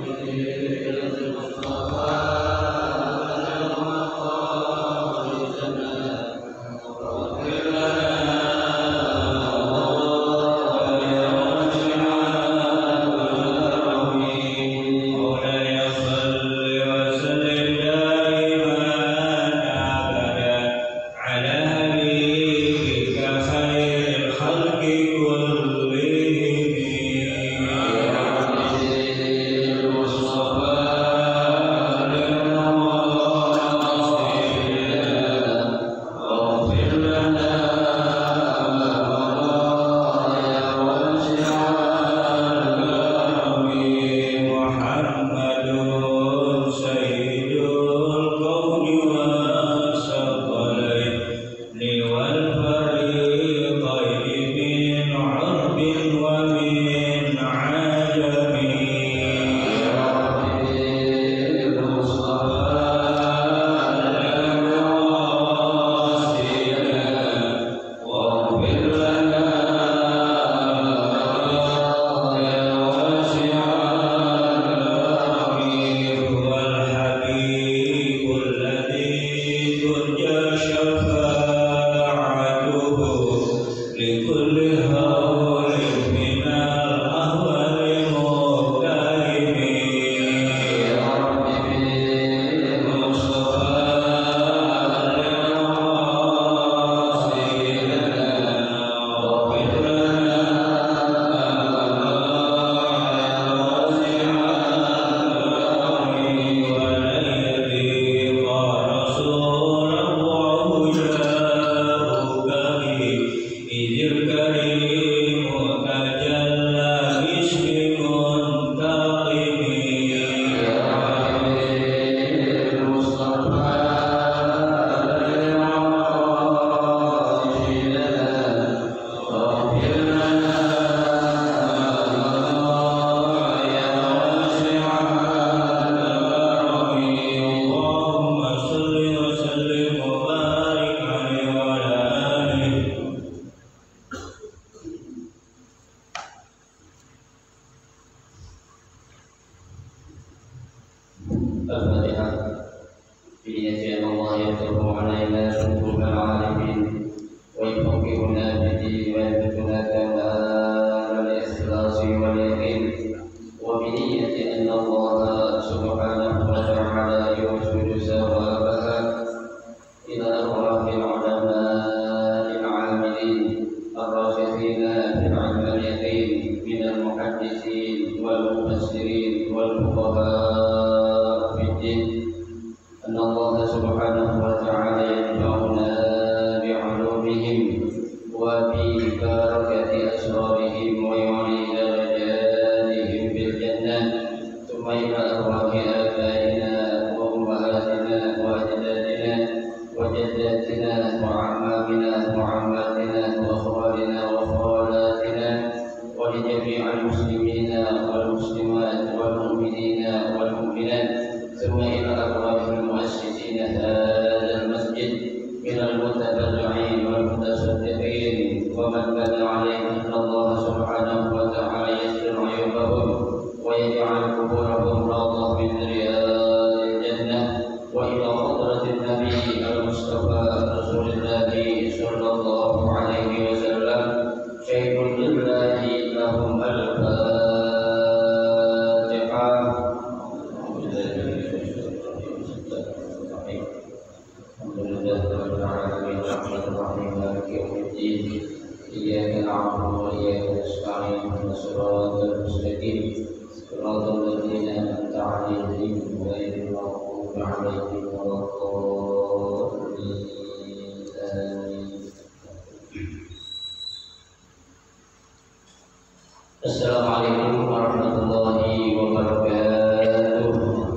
Assalamualaikum warahmatullahi wabarakatuh.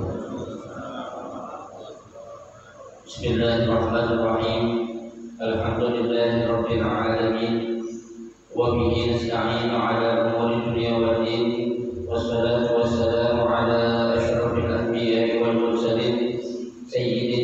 Bismillahirrahmanirrahim. Alhamdulillahi rabbil alamin. Wa bihi nasta'inu ala umuri dunya wad din. Wassalatu wassalamu ala asyrafil anbiya'i wal mursalin sayyidina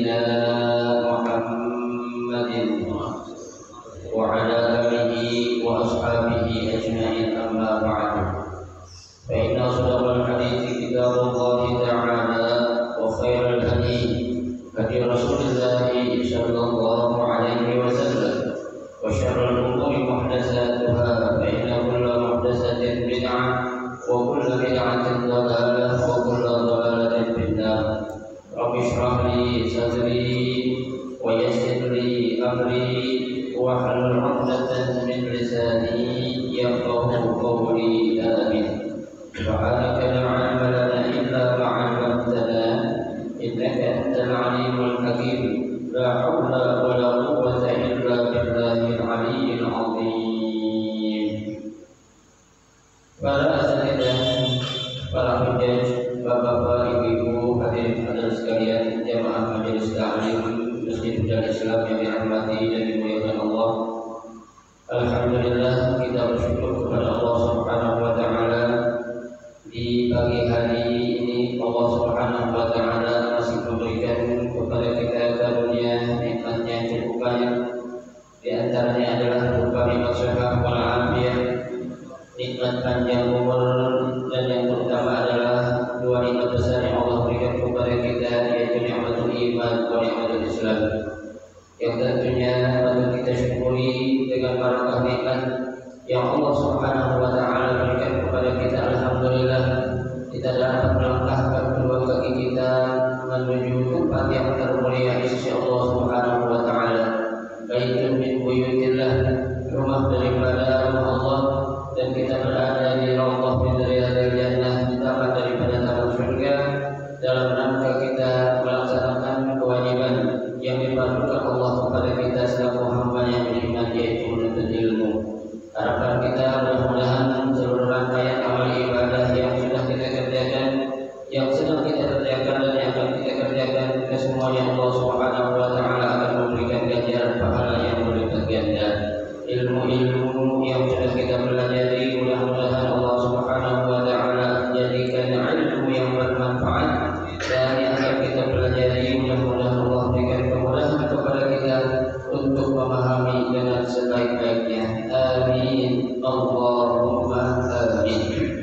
Allah Subhanahu wa taala berikan kepada kita, alhamdulillah kita dapat melangkahkan kedua kaki kita menuju tempat yang termulia di sisi Allah Subhanahu wa taala. Baitun min buyutillah, rumah daripada rumah Allah, dan kita berada di raudhah min riyadil jannah, di taman daripada taman surga, dalam rangka kita melaksanakan kewajiban yang diperlukan Allah kepada kita selaku hamba yang beriman, yaitu menuntut ilmu. Harapan kita mudah-mudahan seluruh rangkaian amal ibadah yang sudah kita kerjakan, yang sedang kita kerjakan dan yang akan kita kerjakan, kesemuanya Allah Subhanahu wa taala akan memberikan ganjaran pahala yang berlipat ganda. Ilmu-ilmu yang sudah kita pelajari, mudah-mudahan Allah Subhanahu wa taala jadikan ilmu yang bermanfaat, dan yang akan kita pelajari mudah-mudahan Allah berikan kemudahan kepada kita untuk memahami dengan sebaik-baiknya. Amin, Allahumma amin.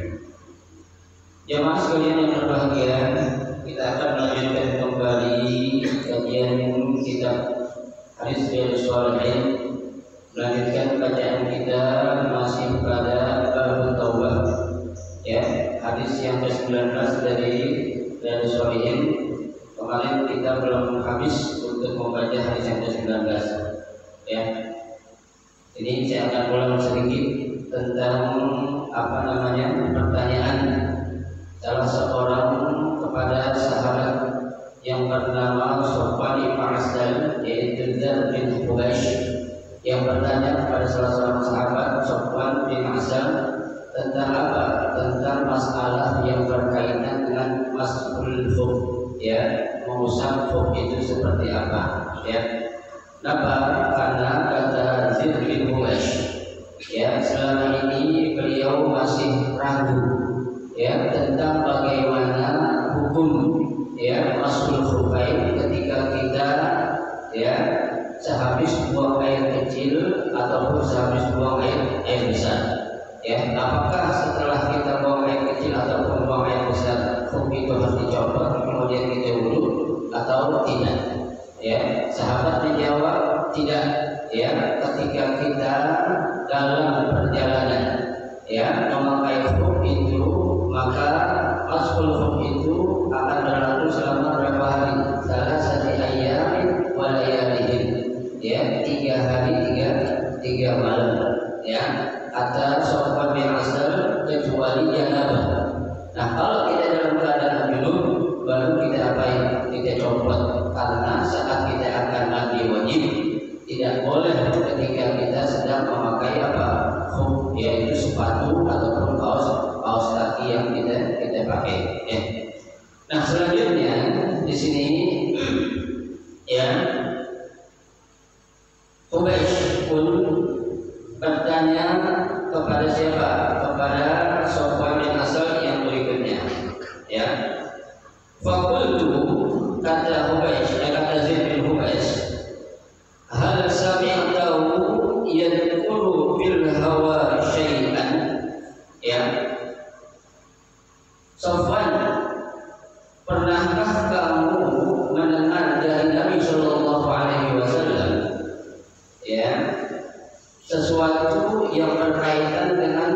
Jemaah sekalian yang berbahagia, kita akan melanjutkan kembali kajian kitab Hadis Riyadhus Shalihin. Melanjutkan bacaan kita masih pada bab Taubah, ya, hadis yang ke-19 dari Riyadhus Shalihin. Kemarin kita belum habis untuk membaca hadis yang ke-19, ya. Ini saya akan ulang sedikit tentang pertanyaan salah seorang kepada sahabat yang bernama Sofwan bin Asal, yaitu Dzar bin Hubaysh, yang bertanya kepada salah seorang sahabat Sofwan bin Asal tentang apa? Tentang masalah yang berkaitan dengan mas'ul khuf, ya, mengusap khuf itu seperti apa, ya. Kenapa? Karena kata Dzar bin Hubaysh, ya, selama ini beliau masih ragu, ya, tentang bagaimana hukum, ya, mas'ul khufain ketika kita, ya, sehabis buang air kecil ataupun sehabis buang air besar, ya. Apakah setelah kita buang air kecil ataupun buang air besar khuf itu harus dicopot kemudian kita wudu atau tidak, ya. Sahabat menjawab tidak, ya, ketika kita dalam perjalanan, ya, memakai khuf itu, maka mas'ul khuf itu akan berlaku selama berapa hari? Salah satu ayat wa layalihin, ya, 3 hari 3 malam, ya. Kata Sofwan bin Asal, kecuali janabah. Nah, kalau kita dalam keadaan junub, baru kita apain? Kita copot, karena saat kita akan mandi wajib tidak boleh ketika kita sedang memakai khuf, yaitu sepatu ataupun kaos kaki yang kita pakai, ya. Nah, selanjutnya di sini, ya, Hubaysh pun bertanya kepada siapa? Kepada Sofwan bin Asal yang berikutnya, ya. Faqultu, kata Hubaysh, kata Zaid bin Hubaysh, hal sami'tahu yadhkuru fil hawa syai'an, ya. Sofwan, pernahkah kamu mendengar dari Nabi Shallallahu Alaihi Wasallam, ya, sesuatu yang berkaitan dengan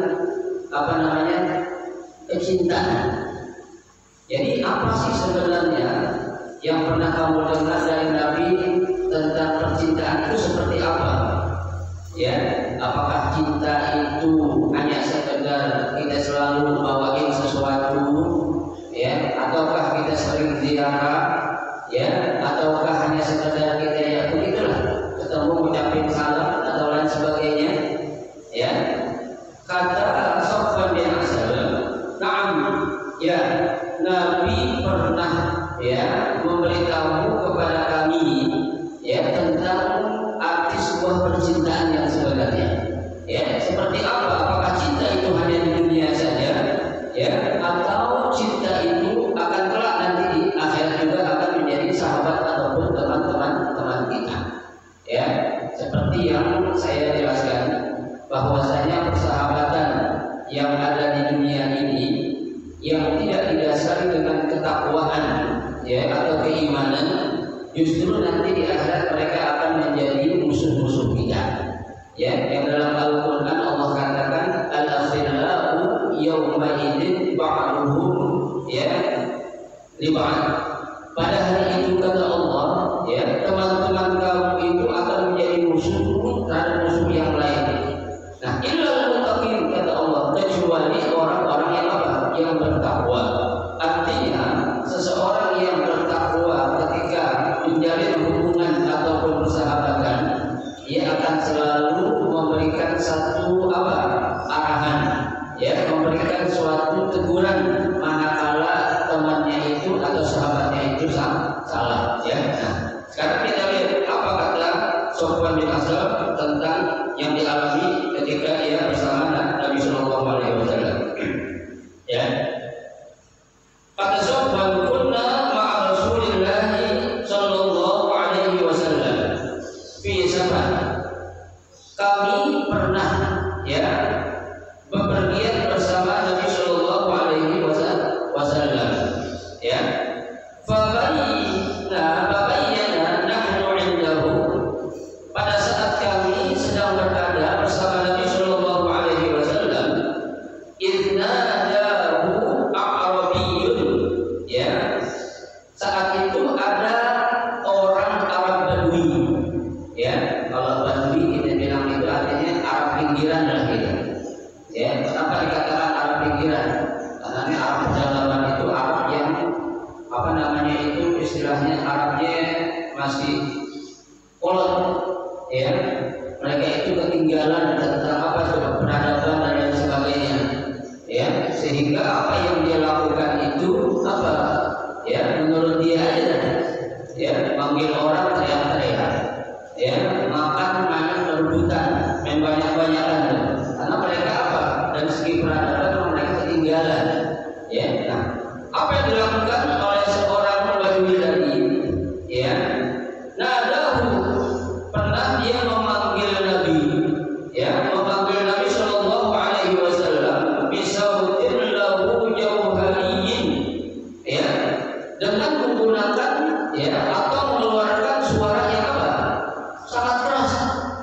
kecintaan? Jadi apa sih sebenarnya yang pernah kamu dengar dari Nabi tentang percintaan itu seperti apa? Ya, apakah cinta itu hanya sekedar kita selalu bawain sesuatu, ya, ataukah kita sering ziarah, ya, ataukah hanya sekedar kita, ya, begitulah, ketemu ucapin salam atau lain sebagainya, ya. Kata Sofwan bin Asal, na'am, ya, Nabi pernah, ya, memberitahu kepada kami, ya, tentang arti sebuah percintaan yang sebenarnya, ya. Seperti apa? Apakah cinta itu hanya di dunia saja, ya, atau cinta itu akan kelak nanti di akhirat juga akan menjadi sahabat ataupun teman-teman kita, ya. Seperti yang saya jelaskan, bahwasanya persahabatan yang ada di dunia ini yang tidak didasari dengan ketakwaan, ya, atau keimanan, justru nanti di akhirat mereka akan menjadi musuh-musuh kita, ya. Yang dalam Al-Quran Allah katakan, yauma idzin ba'duhum ya liba'an. Pada hari itu kata Allah, ya, teman-teman kamu itu akan menjadi musuh terhadap musuh yang lain. Nah, illal muttaqin kata Allah, kecuali orang-orang yang apa? Yang bertakwa. Artinya seseorang yang bertakwa ketika menjalin hubungan ataupun persahabatan, ia akan selalu memberikan satu apa? Arahan, ya, memberikan suatu teguran manakala temannya itu atau sahabatnya itu salah, ya. Nah, sekarang kita lihat apa kata Sofwan bin Aslam tentang yang dialami ketika ia bersama Nabi Shallallahu Alaihi Wasallam. Ya, kata Sofwan, kunna ma'a Rasulillah Shallallahu Alaihi Wasallam fi safar. Kami pernah, ya, bepergian bersama Nabi Shallallahu Alaihi Wasallam, ya. Fabayyana nahnu indahu. Pada saat kami sedang berada bersama Nabi Shallallahu Alaihi Wasallam, idnadahu a'rabiyyun, ya. Saat itu ada orang Arab Badui, ya. Kalau Badui kita bilang itu artinya Arab pinggiran lah gitu. Ya, kenapa dikatakan Arab pinggiran? Karena ini Arab pedalaman itu Arab yang apa namanya itu istilahnya Arabnya masih kolot, ya. Mereka itu ketinggalan tentang apa coba peradaban dan lain sebagainya, ya. Sehingga apa yang dia lakukan itu apa? Ya, menurut dia aja, ya, manggil orang teriak-teriak, ya, makan rebutan, main banyak-banyakan, karena mereka apa? Dari segi peradaban mereka ketinggalan, ya. Nah, apa yang dilakukan oleh seorang Badui tadi, ya, nadahu, pernah dia memanggil Nabi, ya, memanggil Nabi Shallallahu Alaihi Wasallam bisautin lahu jauhariyin, ya, dengan menggunakan, ya, atau mengeluarkan suara yang apa? Sangat keras,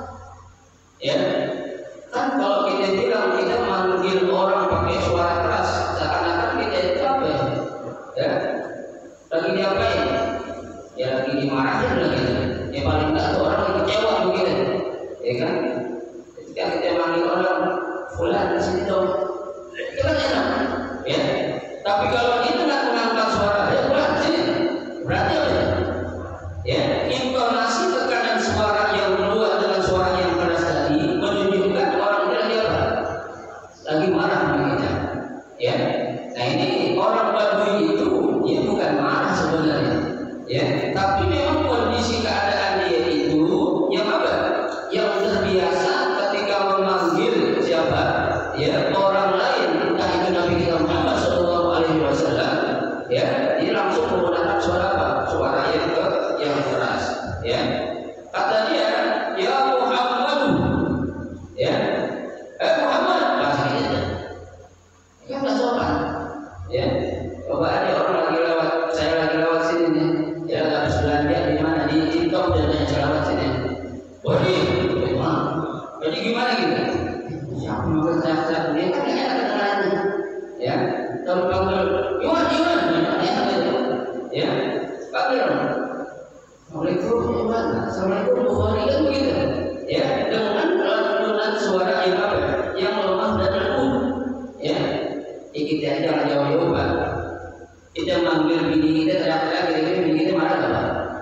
ya. Kan kalau kita bilang kita manggil orang pakai suara keras, seakan-akan kita itu apa ya? Ya, lagi diapain? Ya lagi dimarahin lagi. Ya paling enggak tuh orang lagi kecewa begitu, ya kan? Ketika kita manggil orang fulan di sini dong, itu kan enak, ya. Tapi kalau kita nggak mengangkat suara, ya fulan sini, berarti apa ya? Ya, intonasi tekanan suara yang keluar dengan suara yang keras tadi menunjukkan orang itu lagi apa? Lagi marah begitu, ya. Nah ini orang Badui itu ya bukan marah sebenarnya, ya, tapi memang kondisi keadaan dia itu yang apa? Yang terbiasa ketika memanggil siapa? Ya, orang lain, entah itu Nabi kita Muhammad Shallallahu Alaihi Wasallam, ya, dia langsung menggunakan suara apa? Suara yang keras, ya. Kata dia, ya Muhammad, ya, Muhammad, bahasanya, ya nggak sopan, ya. Coba ada orang lagi lewat, saya lagi lewat sini nih, ya, habis belanja di mana, di TikTok dan saya lewat sini. Waduh, jadi gimana gitu? Siapa mau teriak-teriak? Dia kan nggak enak kedengarannya, ya. Kalau panggil, gimana, ya, panggil. Assalamualaikum, Assalamualaikum, Bukhari kan begitu, ya, dengan suara yang apa? Yang lemah dan lembut, ya. Kita aja jauh-jauh Pak. Kita manggil bini kita teriak-teriak, kira-kira bini kita marah nggak Pak?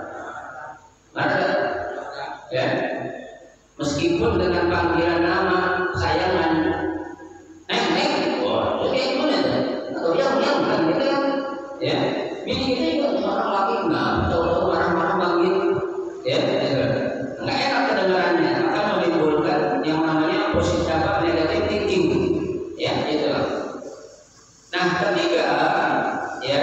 Marah kan? Ya. Meskipun dengan panggilan nama sayangan, neng, oh, jadi gimana tuh? Atau yang kan kita kan, ya. Bini kita juga orang laki nggak, tahu-tahu marah-marah manggil, ya. Nggak enak kedengarannya, akan menimbulkan yang namanya positif negatif thinking, ya, gitu. Nah, ketiga, ya,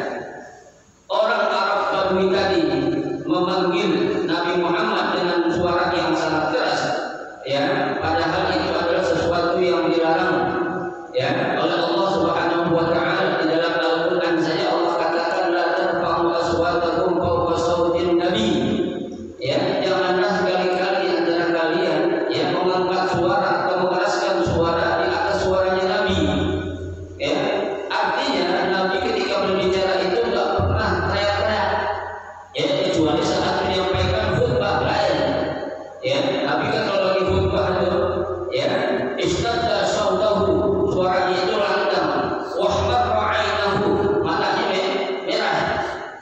orang Arab Badui tadi memanggil Nabi Muhammad dengan suara yang sangat keras, ya, padahal itu adalah sesuatu yang dilarang, ya, oleh Allah Subhanahu Wa Taala. Di dalam Al-Quran saja Allah katakan la tarfa'u aswatakum fawqa sautin Nabi, ya, janganlah sekali-kali antara kalian, ya, mengangkat suara atau mengeraskan suara di atas suaranya Nabi.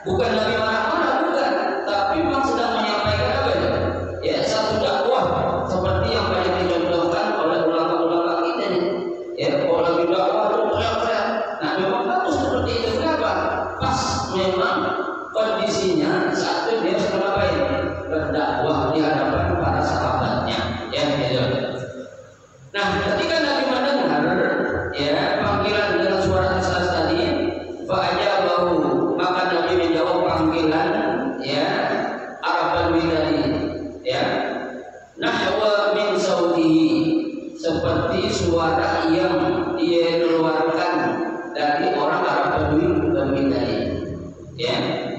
Bukan Nabi marah-marah, bukan, tapi memang sedang menyampaikan apa ya? Ya, satu dakwah seperti yang banyak dicontohkan oleh ulama-ulama kita nih. Ya, kalau lagi dakwah itu teriak-teriak. Nah, memang bagus seperti itu. Kenapa? Pas memang kondisinya saat itu dia sedang ngapain? Berdakwah di hadapan para sahabatnya. Ya, gitu. Nah, ketika Nabi mendengar ya panggilan dengan suara keras tadi, fa'ajabahu, maka Nabi menjawab panggilan ya Arab Badui tadi, ya nahwa min sautihi, seperti suara yang dia keluarkan dari orang Arab Badui tadi, ya.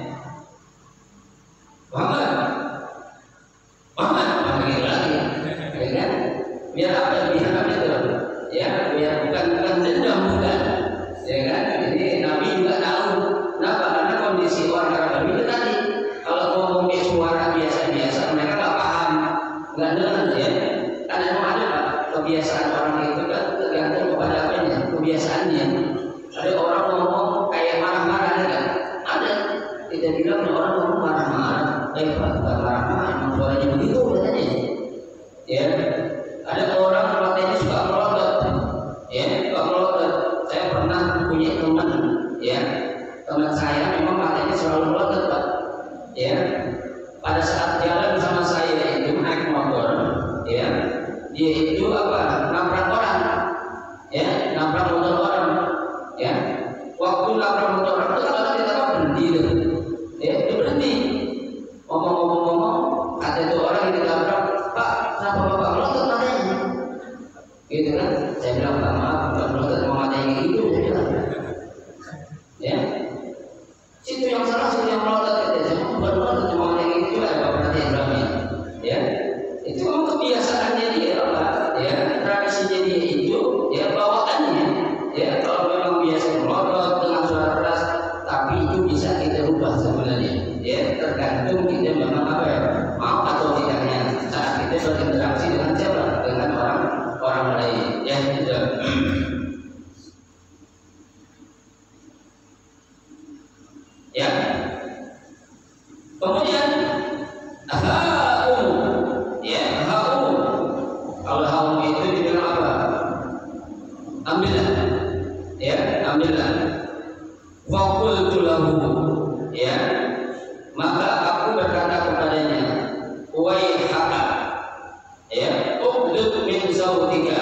Muhammad panggil lagi, ya kan? Biar apa? Biar apa itu? Ya, biar bukan dendam, bukan, ya kan? Jadi Nabi juga tahu. Kenapa? Karena kondisi orang Arab itu tadi, kalau ngomong suara biasa-biasa, mereka nggak paham, nggak dengar, ya. Karena memang ada Pak, kebiasaan orang itu kan tergantung kepada apanya, kebiasaannya. Ada orang ngomong kayak marah-marah, kan? Ada. Kita bilang orang ngomong marah-marah, Pak, bukan marah-marah, emang suaranya begitu katanya, ya. Ada orang matanya suka melotot, ya, suka melotot. Saya pernah punya teman, ya, teman saya memang matanya selalu melotot, Pak, ya. Pada saat jalan sama saya itu naik motor, ya, dia itu apa? Nabrak orang, ya, nabrak motor orang, ya. Waktu nabrak motor orang itu kalau kita berhenti, ya, dia berhenti. Ngomong-ngomong, kata itu orang yang ditabrak, Pak, kenapa Bapak melotot matanya? Gitu kan? Saya bilang, Pak, maaf, bukan melotot matanya gitu, saya bilang. Ya, situ yang salah, situ yang melotot, saya bukan melotot matanya gitu, ada berarti Ibrahim, ya. Itu memang kebiasaannya dia, Pak, ya, tradisinya dia itu, ya, bawaannya, ya. Kalau memang biasa melotot dengan suara keras, tapi itu bisa kita rubah sebenarnya, ya, tergantung kita memang apa ya, mau atau tidaknya saat kita berinteraksi dengan siapa, dengan orang lain, ya, gitu. Ya, kemudian haum, ya, haum. Kalau haum itu dibilang apa? Ambillah, ya, ambillah. Faqultu lahu, ya, maka aku berkata kepadanya, waihaka, ya, uqlud min sautika,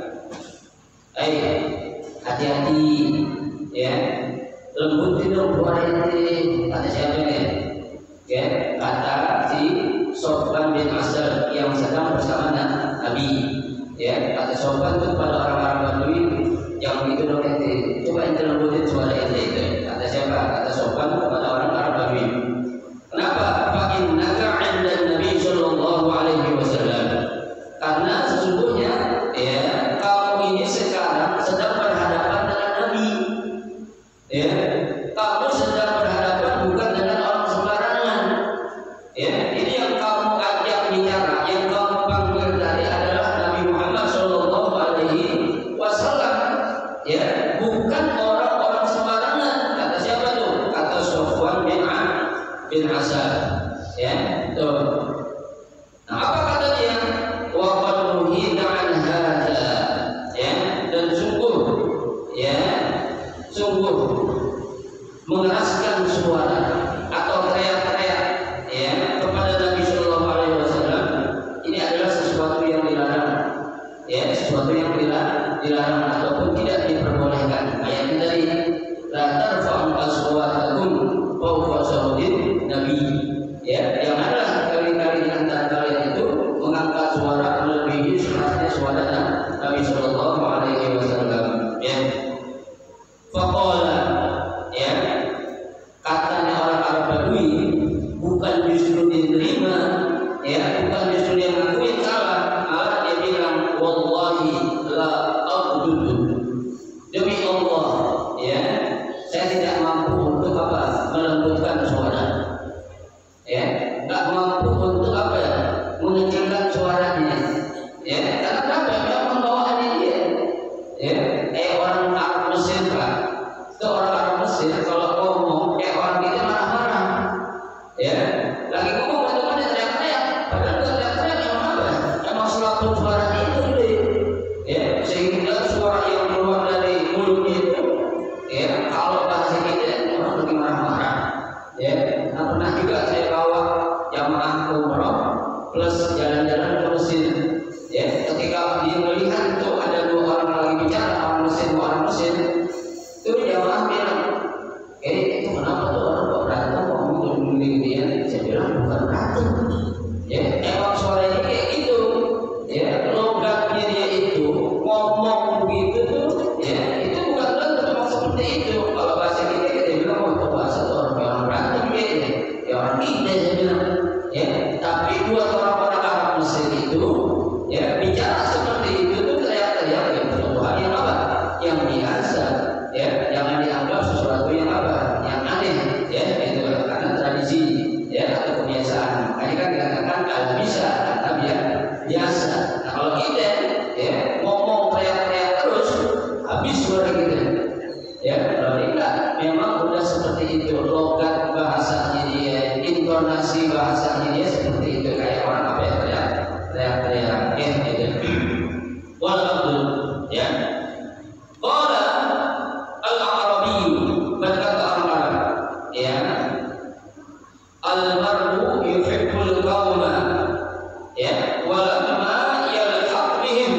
hati-hati, ya, lembutin dong suara ini. Kata siapa nih? Ya, kata si Sofwan bin Asal yang sedang bersama Nabi, ya. Kata Sofwan itu pada orang-orang Badui yang itu dong ente, coba ente lembutin suara ente itu. Kata siapa? Kata Sofwan kepada orang Arab Badui. Kenapa? Fa innaka 'inda Nabi sallallahu alaihi wasallam. Karena sesungguhnya, ya, kamu ini sekarang sedang berhadapan dengan Nabi, ya. Kamu sedang berhadapan bukan dengan orang sembarangan, ya. Ini yang kamu ajak bicara, yang kamu panggil tadi adalah Nabi Muhammad sallallahu alaihi wasallam, ya, bukan orang-orang sembarangan. Kata siapa tuh? Kata Sofwan bin Asal, ya. Tuh. Nah, apa kata dia? Wa qad nuhina an hadza, ya, dan sungguh, ya, sungguh mengeraskan suara atau teriak-teriak, ya, kepada Nabi Shallallahu Alaihi Wasallam ini adalah sesuatu yang dilarang, ya, sesuatu yang dilarang ataupun tidak diperbolehkan. Ayat ini tadi, la tarfa'u aswatakum fawqa sautin Nabi, ya, janganlah kali-kali di antara kalian itu mengangkat suara melebihi suara Nabi Shallallahu Alaihi Wasallam, ya. Faqala, ya, katanya orang Arab Badui, bukan justru diterima, ya, bukan justru yang ngakuin salah, malah dia bilang wallahi la aqdudu, plus jalan-jalan ke Mesir. Ya, ketika dia melihat itu ada dua orang lagi bicara, orang Mesir, orang Mesir, itu jamaah bilang, itu kenapa tuh orang kok berantem, kok ngomong dia? Saya bilang bukan berantem. Ya, emang suaranya kayak gitu. Ya, logatnya dia itu ngomong begitu tuh, ya itu bukan berantem, memang seperti itu. Kalau bahasa kita bilang itu bahasa tuh orang berantem ya orang kita saya bilang. Ya, tapi buat orang-orang Arab Mesir itu, ya bicara seperti itu tuh teriak-teriak ya sesuatu hal yang apa? Yang biasa, ya jangan dianggap sesuatu yang apa? Yang aneh, ya itu karena tradisi, ya atau kebiasaan. Makanya kan dikatakan kalau bisa kata biasa. Nah kalau kita, ya ngomong teriak-teriak terus, habis suara kita. Ya kalau tidak, memang udah seperti itu logat bahasanya dia, intonasi bahasanya dia seperti itu kayak orang apa ya teriak-teriak gitu. Walhamdulillah, ya. Qala al-Arabi, berkata orang Arab, ya. Al-mar'u yuhibbul qauma, ya, walamma yalhaq bihim.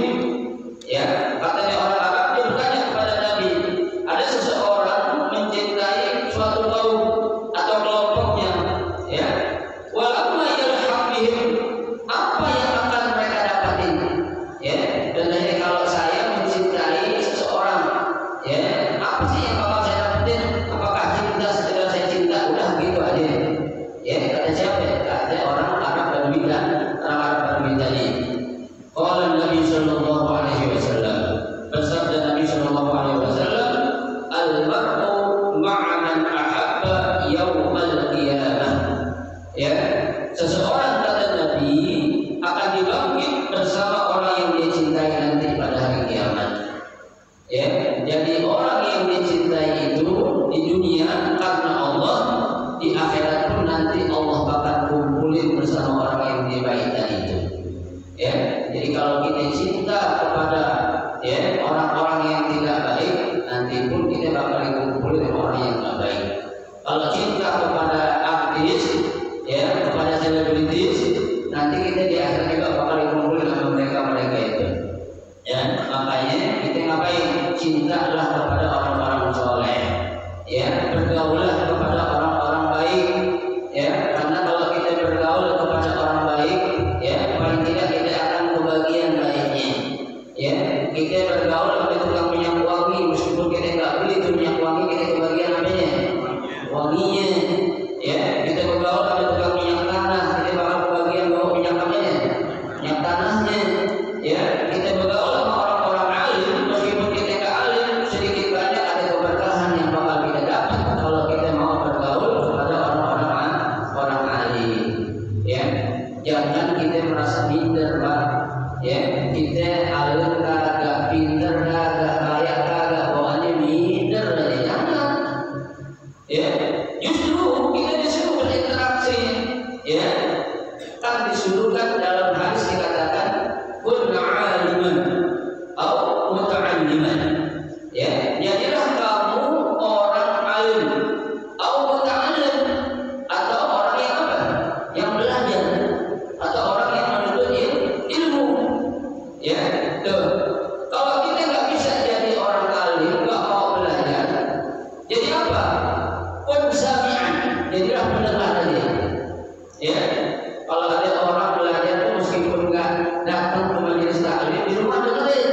Ya, katanya orang Arab dia bertanya kepada Nabi, ada seseorang mencintai suatu kaum atau kelompoknya, ya. Walamma yalhaq bihim, apa yang akan mereka dapatin? Ya, dan kalau saya mencintai seseorang, ya, apa sih yang bakal saya dapetin? Apakah cinta sekedar saya cinta udah gitu aja? Ya, kata siapa? Kata orang Arab Badui dan orang Arab Badui tadi. Qala Nabi sallallahu alaihi wasallam, bersabda Nabi sallallahu alaihi wasallam, al-mar'u ma'a man ahabba yaumal qiyamah. Ya, seseorang kata Nabi akan dibangkit bersama orang yang dia cintai nanti pada hari kiamat. Ya, jadi orang yang dia cintai itu di dunia karena Allah, di akhirat pun nanti Allah bakal kumpulin bersama orang yang dia baik tadi itu. Ya, jadi kalau kita cinta kepada ya orang-orang yang tidak baik, nanti pun kita bakal dikumpulin dengan orang yang tidak baik. Kalau cinta kepada artis, ya kepada selebritis, nanti kita di akhirat juga bakal dikumpulin sama mereka itu. Ya, makanya kita ngapain? Cintalah kepada orang-orang soleh. Ya, bergaulah kepada orang-orang baik. Ya, karena kalau kita bergaul kepada orang baik, ya paling tidak kita akan kebagian baiknya. Ya, kita bergaul sama tukang minyak wangi, meskipun kita nggak beli itu minyak wangi, kita kebagian apanya? Wanginya. Ya, kita bergaul sama tukang minyak tanah, kita bakal kebagian bawa minyak apanya? Minyak tanahnya. Ya, kita bergaul sama orang-orang alim, meskipun kita nggak alim, sedikit banyak ada keberkahan yang bakal kita dapat kalau kita mau bergaul kepada orang alim. Ya, jangan kita merasa minder, Pak. Ya, kita alim kagak, pinter kagak, kaya kagak, bawaannya minder aja, jangan. Ya, justru kita disuruh berinteraksi. Ya, kan disuruhkan dalam hadis dikatakan kun aliman atau muta'alliman. Ya, jadilah kamu orang alim atau muta'allim, atau orang yang apa? Yang belajar, atau orang yang menuntut ilmu. Ya, tuh. Kalau kita nggak bisa jadi orang alim, nggak mau belajar, jadi apa? Kun sami'an, jadilah pendengar aja. Ya, kalau ada orang belajar tuh meskipun nggak datang ke majelis taklim, di rumah dengerin.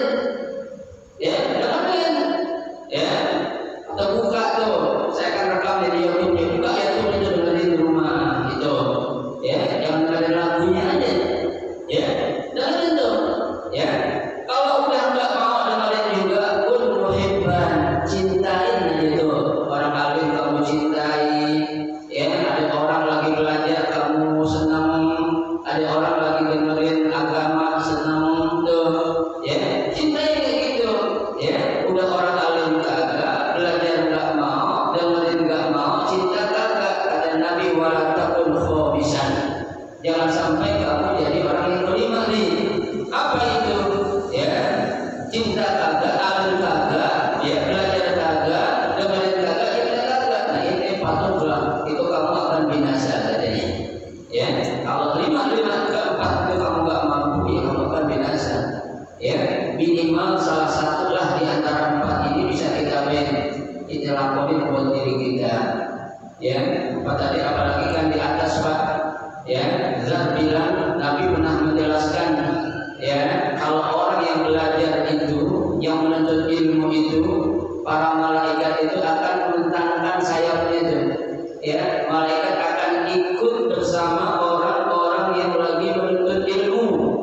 Ya, dengerin. Ya, terbuka tuh. Saya akan rekam di YouTube-nya, buka YouTube itu dengerin di rumah itu. Ya, jangan dengerin lagunya aja. Ya, dengerin tuh. Ya, kalau udah nggak mau dengerin juga, pun muhibban, cintain aja tuh. Orang alim kamu cintai. Ya, ada orang lagi belajar kamu senang, ada orang lagi dengerin agama senang tuh. Ya, cintai kayak gitu. Ya, udah orang alim kagak, belajar nggak mau, dengerin nggak mau, cinta kagak. Kata Nabi, wala takun khobisan, jangan sampai kamu jadi orang yang kelima nih. Apa itu? Ya, cinta kagak, alim kagak, ya belajar kagak, dengerin kagak, cinta kagak. Nah ini patut pulang, itu kamu akan binasa katanya. Ya, kalau lima keempat salah satulah di antara 4 ini bisa kita lakukan buat diri kita. Ya, apa tadi apalagi kan di atas Pak. Ya, Zat bilang, Nabi pernah menjelaskan, ya, kalau orang yang belajar itu, yang menuntut ilmu itu, para malaikat itu akan mentangkan sayapnya itu. Ya, malaikat akan ikut bersama orang-orang yang lagi menuntut ilmu,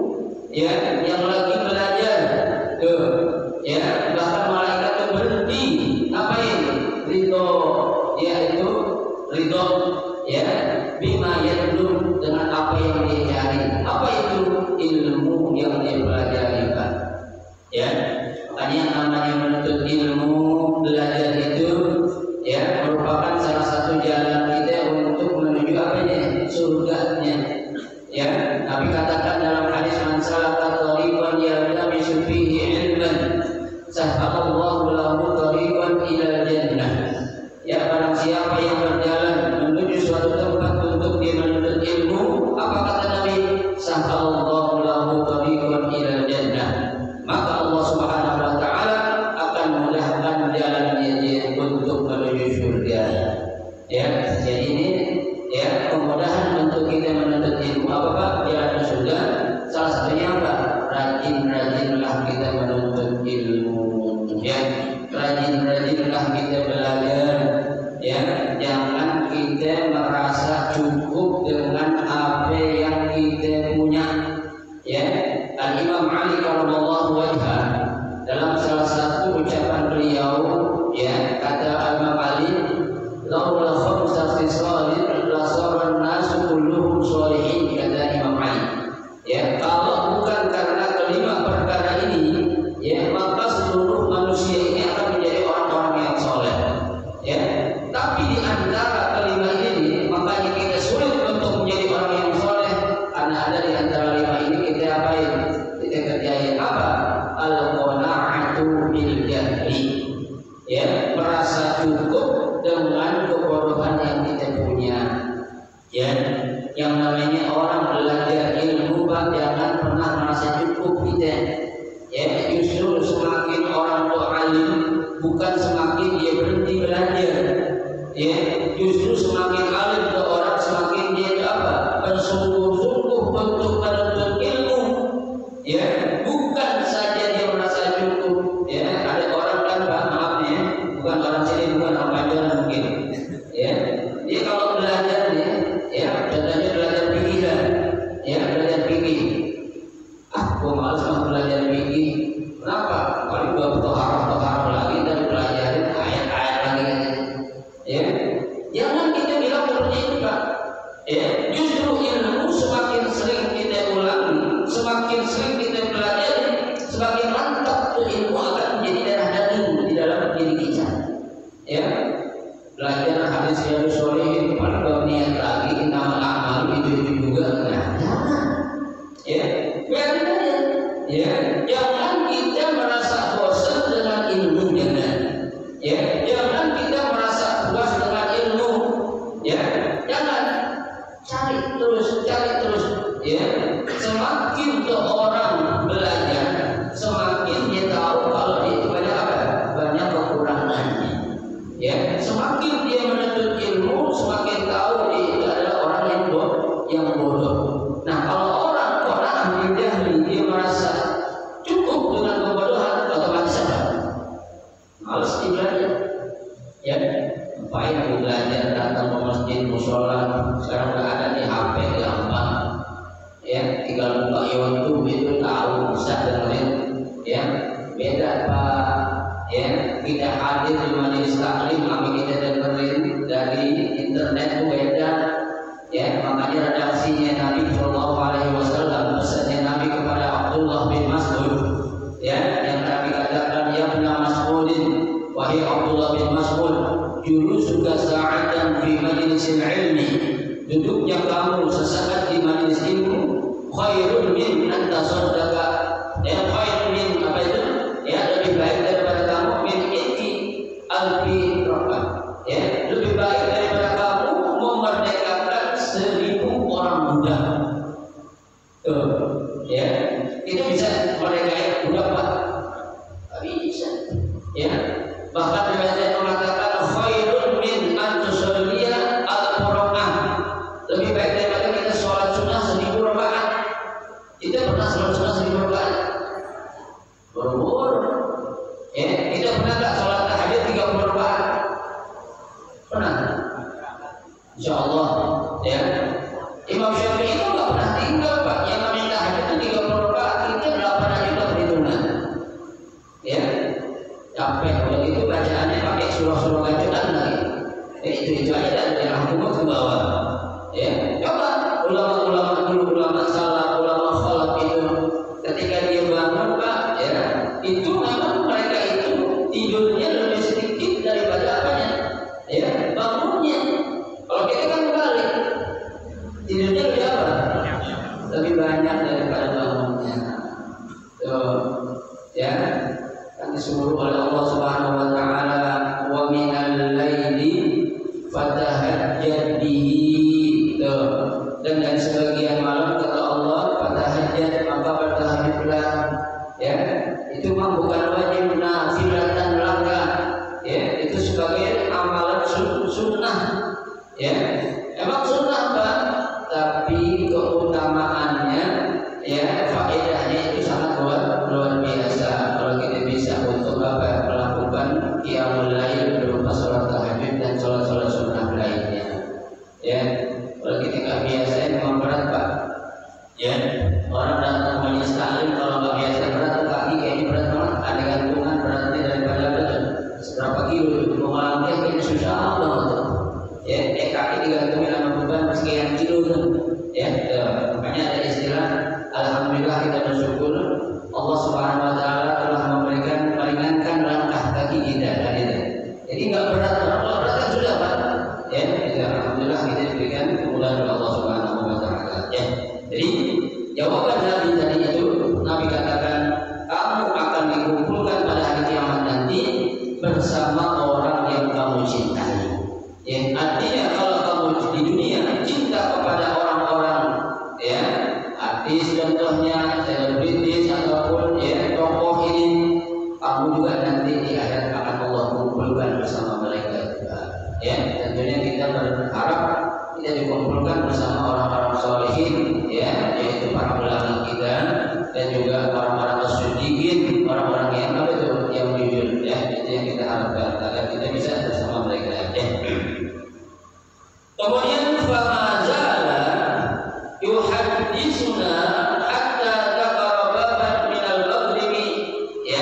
ya, yang lagi belajar. Tuh, ya, bahkan malaikat itu berhenti, ngapain? Ridho, yaitu ridho, ya, bima yadlum, dengan apa yang dia cari. Apa itu? Ilmu yang dia pelajari, Pak. Ya, makanya namanya menuntut ilmu, belajar itu, ya, merupakan salah satu jalan kita untuk menuju apanya? Surganya. Ya, Nabi katakan dalam hadis, man salaka tariqan yaltamisu fihi ilman sahalallahu lahu tariqan ila jannah. Ya, barang siapa yang berjalan menuju suatu tempat untuk dia menuntut ilmu, apa kata Nabi? Sahalallahu lahu tariqan ila jannah. Maka Allah Subhanahu wa taala akan mudahkan jalannya dia untuk menuju surga. Ya, jadi ini, ya, kemudahan untuk kita menuntut ilmu. Apa Pak? Jalan surga. Salah satunya apa? Rajin-rajinlah kita menuntut ilmu. Ya, rajin-rajinlah kita belajar. Ya, jangan kita merasa cukup dengan apa yang kita punya. Ya, Al-Imam Ali radhiyallahu anhu dalam salah satu ucapan beliau, ya, kata Al-Imam Ali, laula khamsa khisalin la sara an-nasu kulluhum shalihin, kata Imam Ali. Ya, kalau bukan karena kelima perkara ini, ya, maka seluruh manusia ini akan menjadi orang-orang yang soleh. Ya, tapi di antara kelima ini, makanya kita sulit untuk menjadi orang yang soleh, karena ada di antara 5 ini kita apain? Kita kerjain apa? Al-qana'atu bil jahli. Ya, merasa cukup dengan kebodohan yang kita punya. Ya, yang namanya orang belajar ilmu, Pak, jangan pernah merasa cukup kita. Ya, justru semakin orang itu alim, bukan semakin dia berhenti belajar. Ya, justru semakin alim ke orang, semakin dia apa? Bersungguh-sungguh untuk menuntut ilmu. Ya, bukan saja dia merasa cukup. Ya, ada orang kan, Pak, maaf ya, bukan orang sini, bukan orang Banjar mungkin. Ya, dia kalau belajar dia, ya, contohnya belajar pikiran, ya, belajar pikir. Gua malas mah belajar pikir. Kenapa? Paling gua tohar lagi dan belajarin ayat-ayat lagi aja. Ya, jangan kita bilang seperti itu, Pak. Ya, justru ilmu semakin sering kita ulangi, semakin sering kita pelajari, semakin mantap tuh ilmu akan menjadi darah daging di dalam diri kita. Ya, belajar hadis yang sholihin, paling gak niat lagi innamal a'malu itu juga. Nah, jangan. Ya, biarin aja. Ya, jangan kita merasa bosan dengan ilmu, jangan. Ya, jangan kita merasa puas dengan ilmu. Ya, jangan. Cari terus. Ya, semakin tuh orang belajar, semakin dia tahu kalau dia itu banyak apa? Banyak kekurangannya. Ya, semakin dia menuntut ilmu, semakin tahu dia itu adalah orang yang bodoh. Nah, kalau orang jahli, dia merasa cukup dengan kebodohan, otomatis apa? Males belajar. Ya, ngapain belajar, datang ke masjid, musola, sekarang nggak ada di HP, gampang. Ya, tinggal buka YouTube itu tahu, bisa dengerin. Ya, beda Pak. Ya, kita hadir di majelis taklim, kami kita dengerin dari internet itu beda. Ya, makanya redaksinya Nabi Shallallahu Alaihi Wasallam, pesannya Nabi kepada Abdullah bin Mas'ud, ya, yang Nabi katakan, ya benar Mas'udin, wahai Abdullah bin Mas'ud, julusuka sa'atan fi majlisil ilmi, duduknya kamu sesaat di majelis ilmu, khairun min an tasaddaqa, ya, khairun min apa itu? Ya, lebih baik daripada kamu min inti alfi raqab, ya, lebih baik daripada kamu memerdekakan 1000 orang budak. Tuh, ya, itu bisa merdekakan budak, Pak. Insya Allah, ya. Imam Syafi'i itu nggak pernah tinggal Pak. Yang namanya tahajud itu 30 rakaat, kita 8 aja udah perhitungan. Ya, capek kalau itu bacaannya pakai surah-surah bacaan lagi. Itu aja dan jangan hukum ke bawah. Ya, coba ulama-ulama dulu, ulama salaf, ulama khalaf itu ketika dia bangun Pak, ya, itu memang mereka itu tidurnya lebih sedikit daripada apanya, ya, bangunnya. Kalau kita kan balik, tidurnya lebih apa? Lebih banyak daripada bangunnya. Tuh, ya, kan disuruh oleh Allah Subhanahu Wa Taala, wa minal laili fatahajjad bihi. Dan sebagian malam kata Allah fatahajjad, maka bertahajudlah. Ya, itu mah bukan wajib, nafilatan laka. Ya, itu sebagai amalan sunnah. Ya, emang sunnah Pak, tapi keutamaannya, ya, faedahnya itu sangat luar biasa. Kalau kita bisa untuk apa melakukan qiyamul lail berupa sholat tahajud dan sholat sunnah lainnya. Ya, kalau kita nggak biasa memang berat Pak. Ya, orang datang majelis taklim kalau nggak biasa berat, kaki kayaknya berat banget. Ada gantungan beratnya daripada berat seberapa kilo itu, mau ngelangkah kayaknya susah banget. Ya, kaki digantungin sama beban sekian kilo kan. Ya, makanya ada istilah alhamdulillah, kita bersyukur Allah Subhanahu Wa Taala telah meringankan langkah kaki kita. Jadi nggak berat, kalau berat kan sudah Pak. Ya, alhamdulillah kita diberikan kemudahan oleh Allah Subhanahu Wa Taala. Ya, jadi jawaban Nabi tadi itu, Nabi katakan kamu akan dikumpulkan pada hari kiamat nanti bersama orang yang kamu cintai. Ya, artinya kalau kamu di dunia cinta kepada orang-orang, ya, artis contohnya, selebritis ataupun ya tokoh ini, kamu juga nanti di akhirat akan Allah kumpulkan bersama mereka juga. Ya, tentunya kita berharap kita dikumpulkan bersama orang-orang solehin, ya, yaitu para ulama kita dan juga orang-orang as-siddiqin, orang-orang yang apa itu, yang jujur, ya, itu yang kita harapkan agar kita bisa bersama mereka. Ya. Kemudian famazala yuhaddisuna hatta taqarraba min al-maghribi, ya.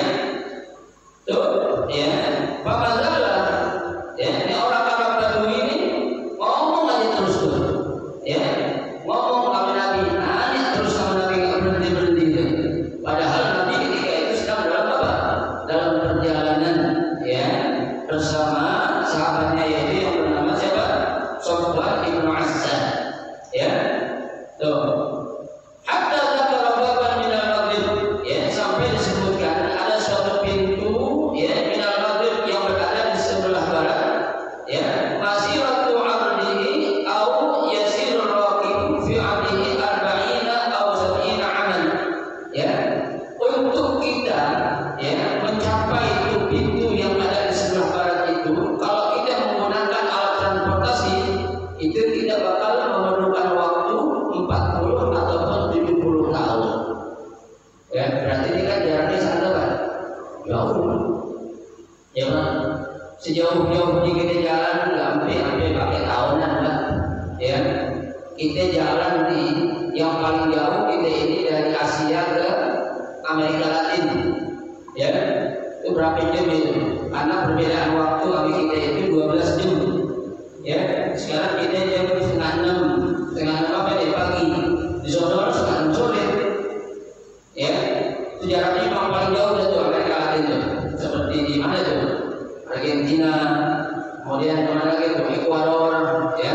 Tuh, ya, famazala, ya, ini orang Arab Badui ini ngomong aja terus tuh, ya, ngomong sama Nabi, nanya terus sama Nabi, nggak berhenti. Padahal Nabi ketika itu sedang dalam apa? Dalam perjalanan, ya, bersama sahabatnya, yaitu yang bernama siapa? Sofwan ibnu Asad, ya, tuh. Hatta taqarraba min al-maghrib, ya, sampai disebutkan ada suatu pintu, ya, min al-maghrib yang berada di sebelah barat, ya, masiratu 'abdihi au yasirur raqib fi 'abdihi 40 au 70 aman, ya, untuk kita, ya, mencapai itu pintu yang ada di sebelah barat itu, kalau kita menggunakan alat transportasi itu tidak bakal memerlukan waktu 40 ataupun 70 tahun. Ya, berarti ini kan jaraknya sangat Pak, jauh. Ya Pak, sejauh-jauh kita jalan nggak sampai pakai tahunan Pak. Ya, kita jalan di yang paling jauh kita ini dari Asia ke Amerika Latin. Ya, itu berapa jam itu? Karena perbedaan waktu kami kita itu 12 jam. Ya, sekarang kita jam setengah 6 apa dari pagi, di sana setengah 6 sore. Ya, itu jaraknya memang paling jauh itu Amerika Latin itu. Seperti di mana itu? Argentina, kemudian mana lagi itu? Ekuador, ya,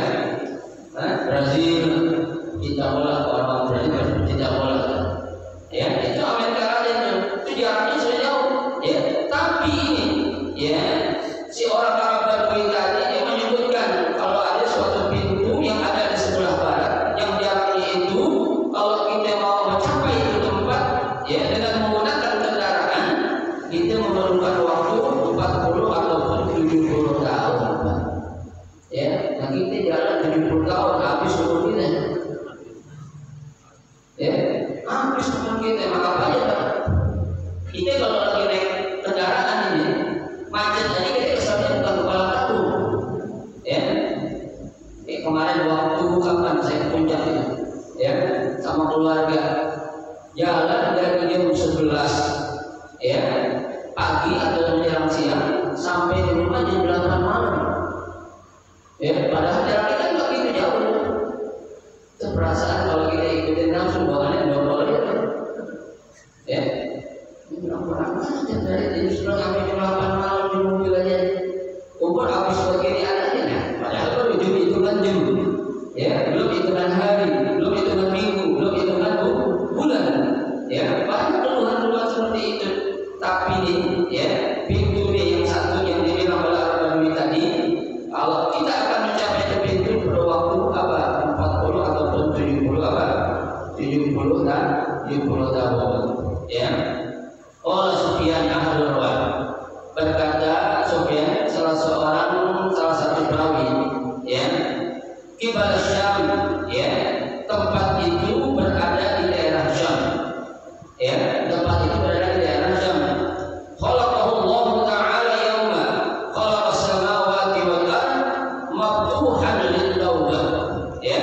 Brazil, kita bola, orang Brazil kita bola. Ya, itu Amerika Latin itu jaraknya sudah jauh. Ya, tapi ini, ya, si orang Arab Badui tadi dia menyebutkan kalau ada suatu pintu yang ada di sebelah barat yang jaraknya itu kalau kita mau mencapai itu tempat, ya, dengan menggunakan kendaraan kita memerlukan waktu 40 ataupun 70 tahun. Ya, nah kita jalan 70 tahun habis umur kita. Ya, habis umur kita, maka apa aja Pak? Kita kalau lagi naik kendaraan ini macet aja kita kesannya bukan kepala batu. Ya, kemarin waktu kapan saya puncak itu, ya, sama keluarga, jalan dari jam 11, ya, pagi atau menjelang siang sampai di rumah jam 8 malam. Ya, padahal jalan kita nggak begitu jauh. Itu perasaan kalau kita ikutin nafsu bawaannya double ya. Kurang aja dari jam 11 sampai jam 8 malam di mobil aja. Umur habis begini adanya, padahal baru hitungan jam, ya, belum hitungan hari, belum hitungan minggu, belum hitungan bulan, ya, banyak keluhan-keluhan seperti itu. Tapi nih, ya, pintu nih yang satu yang dibilang oleh Al-Badui tadi, kalau kita akan mencapai ke pintu perlu waktu apa? 40 ataupun 70 apa? 70 tahun, ya. Oh, Sufyan Al-Thawri berkata, Sufyan salah satu perawi, ya, Qibal Syam, ya, tempat itu berada di daerah Syam, ya, tempat itu berada di daerah Syam. Khalaqahullahu ta'ala yauma khalaqas samawati wal ard maftuhan lid-dawlah, ya.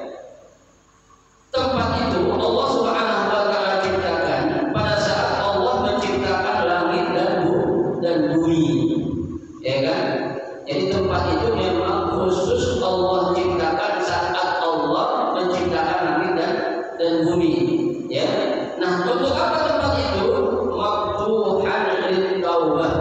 Tempat itu Allah Subhanahu wa taala ciptakan pada saat Allah menciptakan langit dan bumi, ya kan? Jadi tempat itu memang khusus Allah ciptakan saat Allah menciptakan langit dan bumi, ya. Nah, untuk apa tempat itu? Maftuhan lid-dawlah,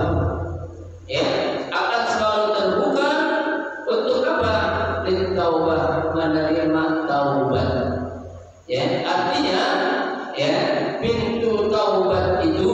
ya, akan selalu terbuka untuk apa? Lid-dawlah, menerima taubat. Ya, artinya, ya, pintu taubat itu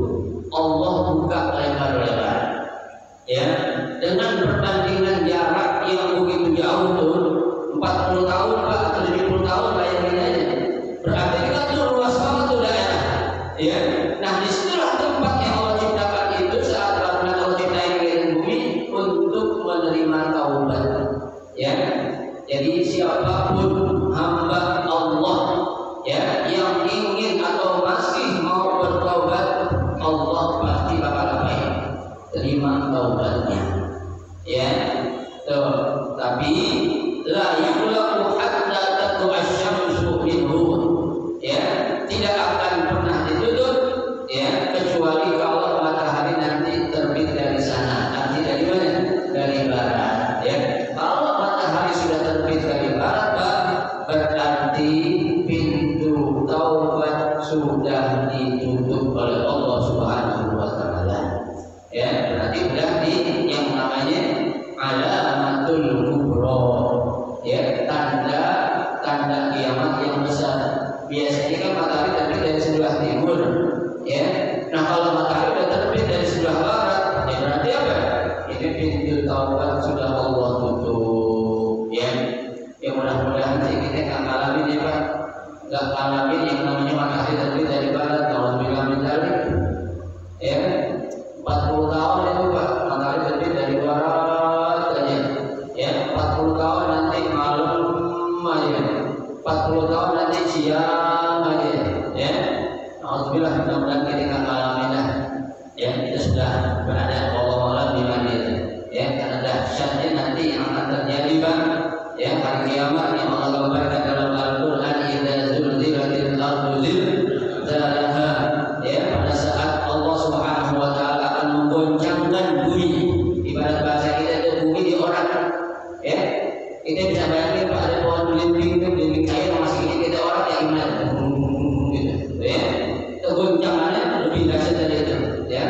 Allah buka lebar-lebar, ya, dengan perbandingan jarak yang begitu jauh tuh, 40 tahun Pak atau 70 tahun bayangin aja, berarti kita tuh luas banget tuh daerah, ya. Nah, disitulah tempat yang Allah ciptakan itu saat Allah ciptain langit dan bumi untuk menerima taubat, ya. Jadi siapapun hamba Allah, ya, yang ingin atau masih mau bertaubat, Allah pasti bakal baik terima taubatnya, ya. Tuh, tapi la yughlaqu hatta tatlu'a asy-syamsu minhu, ya, tidak akan pernah ditutup, ya, kecuali kalau matahari nanti terbit dari sana. Nanti dari mana? Dari barat, ya. Kalau matahari sudah terbit dari barat, Pak, berarti pintu taubat sudah ditutup oleh Allah Subhanahu wa taala. Ya, berarti sudah di yang namanya alamatul kubra, ya, tanda kiamat yang besar. Biasanya kan matahari terbit dari sebelah timur, ya. Nah, kalau matahari sudah terbit dari sebelah barat, ya berarti apa? Ini pintu taubat sudah Allah tutup, ya. Ya, mudah-mudahan sih kita nggak ngalamin, ya Pak, nggak ngalamin yang namanya matahari terbit dari barat. Kalau bilang mentalik, ya, 40 tahun itu Pak, matahari terbit dari barat aja, ya. 40 tahun nanti malam aja, 40 tahun nanti siang aja, ya. Alhamdulillah, mudah-mudahan kita nggak ngalamin dah, ya. Kita sudah berada Allah di mana, ya, karena dahsyatnya nanti yang akan terjadi, Pak, ya, hari kiamat yang Allah gambarkan dalam Al-Quran, idza zulzilatil ardu zilzalaha, ya, pada saat Allah Subhanahu wa taala akan menggoncangkan bumi. Ibarat bahasa kita itu bumi diorak, ya. Kita bisa bayangin Pak, ada pohon belimbing itu, belimbing cair masih ini kita orang ya gimana, gitu, ya. Itu goncangannya lebih dahsyat dari itu, ya.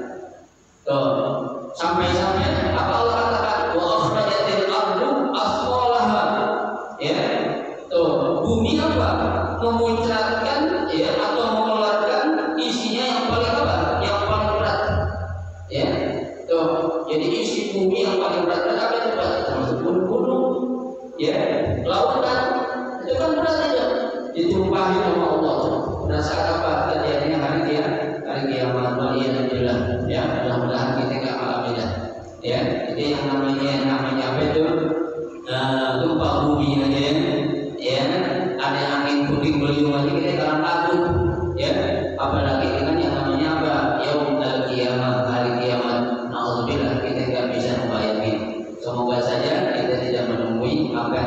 Tuh, sampai-sampai apa Allah katakan, wa akhrajatil ardu asqalaha, ya. Tuh, bumi apa? Memuncratkan, ya, atau mengeluarkan isinya yang paling apa? Yang paling berat, ya. Tuh, jadi isi bumi yang paling berat apa itu Pak? Termasuk gunung, ya, lautan, itu kan berat itu, ditumpahi sama Allah. Pada saat apa terjadinya hari kiamat, waliyadzubillah, ya. Mudah-mudahan kita nggak ngalamin, ya. Jadi yang namanya apa itu? Gempa bumi aja, ya, ada angin puting beliung aja kita sekarang takut, ya, apalagi dengan yang namanya apa? Yaumul qiyamah, hari kiamat. Alhamdulillah kita nggak bisa membayangin. Semoga saja kita tidak menemui apa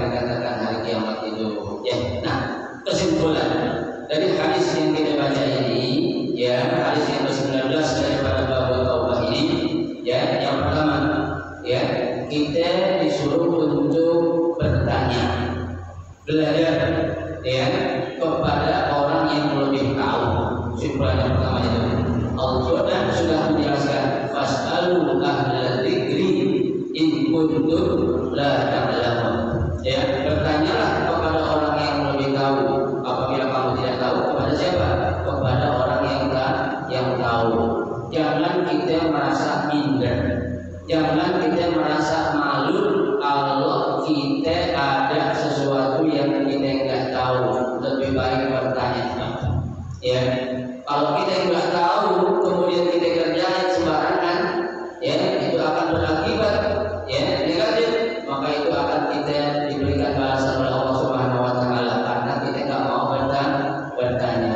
belajar ya kepada orang yang lebih tahu. Kesimpulan yang pertama itu Allah sudah menjelaskan fas'alu ahla dzikri in kuntum la ta'lamun. Ya, bertanyalah kepada orang yang lebih tahu. Apabila kamu tidak tahu, kepada siapa? Kepada orang yang tahu. Jangan kita merasa minder. Jangan kita merasa malu kalau kita ada sesuatu yang kita nggak tahu. Lebih baik bertanya. Ya, kalau kita nggak tahu kemudian kita kerjain sembarangan, ya itu akan berakibat ya negatif. Maka itu akan kita diberikan balasan oleh Allah Subhanahu Wa Taala karena kita nggak mau bertanya.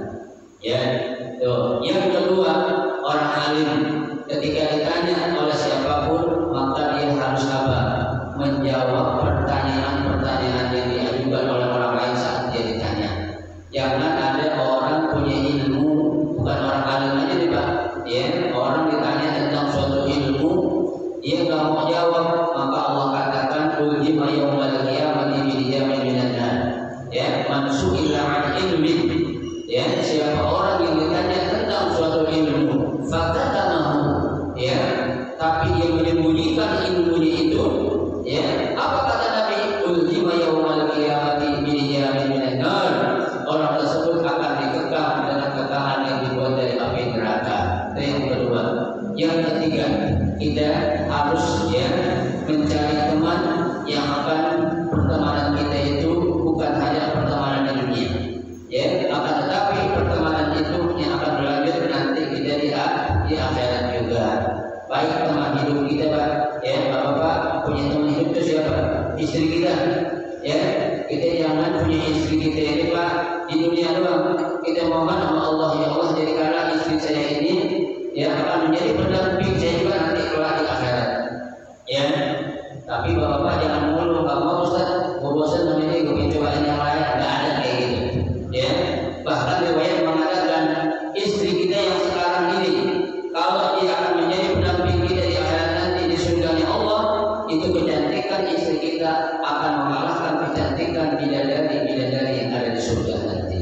Ya, tuh. Yang kedua, orang alim ketika ditanya oleh siapapun maka dia harus apa? Menjawab pertanyaan-pertanyaan yang diajukan oleh orang lain saat dia ditanya. Jangan ada orang punya ilmu, bukan orang alim aja nih Pak. Ya, orang ditanya tentang suatu ilmu, dia nggak mau jawab, maka Allah katakan ujima yaumal qiyamati bidiyamin minan nar. Ya, man su'ila an ilmin. Ya, siapa orang yang ditanya tentang suatu ilmu, fakatamahu, ya, tapi dia menyembunyikan ilmunya itu, ya, apa kata Nabi? Ujima yaumal qiyamati bidiyamin minan nar. Orang tersebut akan dikekang dengan kekahan yang dibuat dari api neraka. Itu yang kedua. Yang ketiga, kita harus ya mencari teman yang akan pertemanan kita itu bukan hanya pertemanan di dunia, ya, akan tetapi pertemanan itu yang akan berlanjut nanti kita di akhirat juga. Baik teman hidup kita Pak, ya Bapak punya teman hidup itu siapa? Istri kita, ya. Kita jangan punya istri kita ini Pak di dunia doang. Kita mohon sama Allah, ya Allah jadikanlah istri saya ini ya akan menjadi pendamping saya juga nanti kelak di akhirat. Ya, tapi bapak jangan mulu nggak mau Ustaz, gue bosan sama ini, gue ingin cobain yang lain. Nggak ada kayak gitu. Ya, bahkan riwayat mengatakan istri kita yang sekarang ini kalau dia akan menjadi pendamping kita di akhirat nanti di surganya Allah, itu kecantikan istri kita akan mengalahkan kecantikan bidadari yang ada di surga nanti.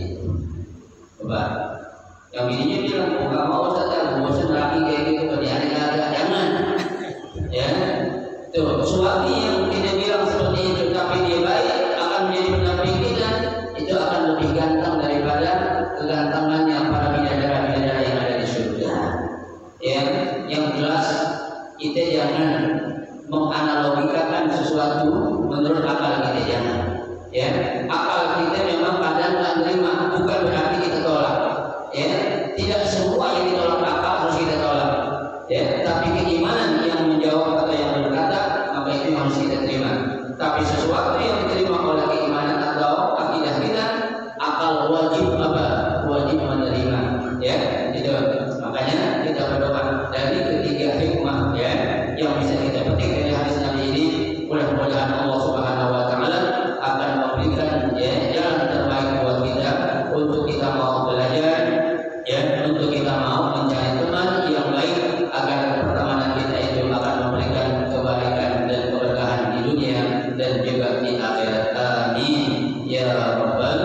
Coba, yang bininya bilang, oh nggak mau Ustaz, bosan lagi kayak gitu, kerjaan agak jangan. Ya, tuh suami yang tidak bilang seperti itu, tapi dia baik akan menjadi pendamping kita, itu akan lebih ganteng daripada kegantengannya para bidadari yang ada di surga. Ya, yang jelas kita jangan menganalogikakan sesuatu menurut akal kita, jangan. Ya, akal kita memang kadang tak terima, bukan berarti kita tolak. Ya, tidak semua yang ditolak akal harus kita tolak. Ya, tapi keimanan yang menjawab atau yang berkata, maka itu harus kita terima. Tapi sesuatu yang diterima oleh keimanan atau akidah kita, akal wajib apa? Wajib menerima. Ya, itu. Makanya kita berdoa dari ketiga hikmah ya yang bisa kita petik dari hadis Nabi ini, mudah-mudahan Allah Subhanahu Wa Taala akan memberikan ya jalan terbaik buat kita untuk kita mau belajar, ya untuk kita mau mencari teman yang baik agar pertemanan kita itu akan memberikan kebaikan dan keberkahan di dunia dan juga di akhirat. Amin ya rabbal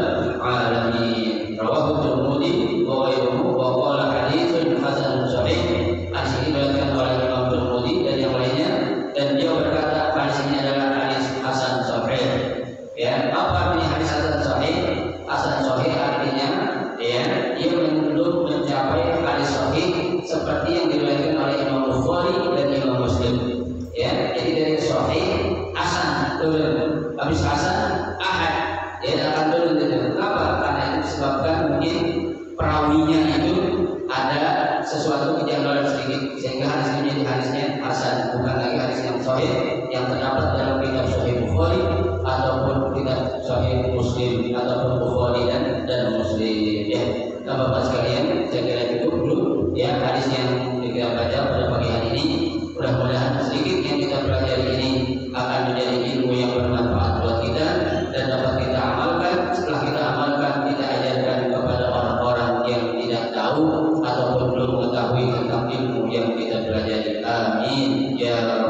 alamin. Rawahu Tirmidzi wa ghairuhu wa qala haditsun hasanun sahih. Hadis ini diriwayatkan oleh Imam Tirmidzi dan yang lainnya, dan dia berkata hadis ini adalah hadis hasan sahih. Ya, apa artinya hadis hasan sahih? Hasan sahih artinya ya ia belum mencapai hadis sahih seperti yang diriwayatkan oleh Imam Bukhari dan Imam Muslim. Ya, jadi dari sahih hasan turun, habis hasan ahad, ya akan turun itu. Kenapa? Karena itu disebabkan mungkin perawinya itu ada sesuatu kejanggalan sedikit sehingga hadis ini menjadi hadisnya hasan, bukan lagi hadis yang sahih yang terdapat dalam kitab Sahih Bukhari ataupun kitab Sahih Muslim ataupun Bukhari dan Muslim. Ya, Bapak sekalian, saya kira cukup dulu ya hadis yang kita baca pada pagi hari ini. Mudah-mudahan sedikit yang kita pelajari ini akan menjadi ilmu yang bermanfaat buat kita dan dapat kita amalkan. Setelah kita amalkan, kita ajarkan kepada orang-orang yang tidak tahu ataupun belum mengetahui tentang ilmu yang kita pelajari. Amin ya